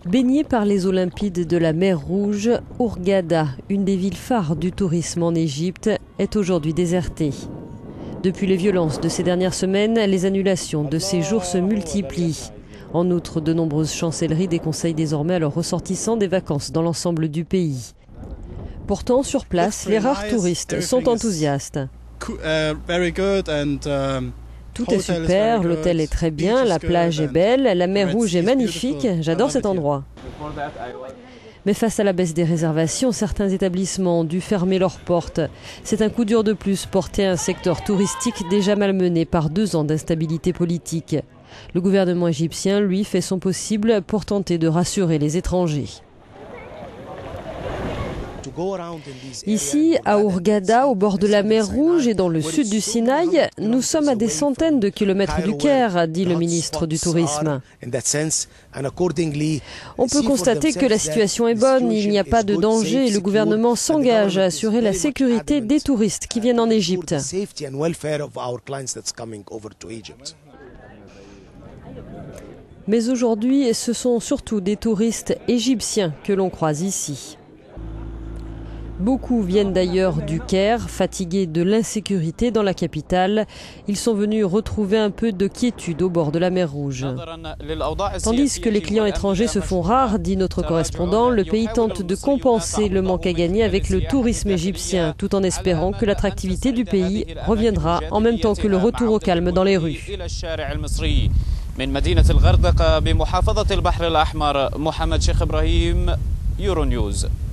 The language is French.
Baignée par les Olympides de la mer Rouge, Hurghada, une des villes phares du tourisme en Égypte, est aujourd'hui désertée. Depuis les violences de ces dernières semaines, les annulations de séjours se multiplient. En outre, de nombreuses chancelleries déconseillent désormais à leurs ressortissants des vacances dans l'ensemble du pays. Pourtant, sur place, les rares touristes sont enthousiastes. Tout est super, l'hôtel est très bien, la plage est belle, la mer Rouge est magnifique, j'adore cet endroit. Mais face à la baisse des réservations, certains établissements ont dû fermer leurs portes. C'est un coup dur de plus porté à un secteur touristique déjà malmené par 2 ans d'instabilité politique. Le gouvernement égyptien, lui, fait son possible pour tenter de rassurer les étrangers. Ici, à Hurghada, au bord de la mer Rouge et dans le sud du Sinaï, nous sommes à des centaines de kilomètres du Caire, dit le ministre du Tourisme. On peut constater que la situation est bonne, il n'y a pas de danger et le gouvernement s'engage à assurer la sécurité des touristes qui viennent en Égypte. Mais aujourd'hui, ce sont surtout des touristes égyptiens que l'on croise ici. Beaucoup viennent d'ailleurs du Caire, fatigués de l'insécurité dans la capitale. Ils sont venus retrouver un peu de quiétude au bord de la mer Rouge. Tandis que les clients étrangers se font rares, dit notre correspondant, le pays tente de compenser le manque à gagner avec le tourisme égyptien, tout en espérant que l'attractivité du pays reviendra en même temps que le retour au calme dans les rues. من مدينة الغردقة بمحافظة البحر الأحمر محمد شيخ إبراهيم يورو نيوز.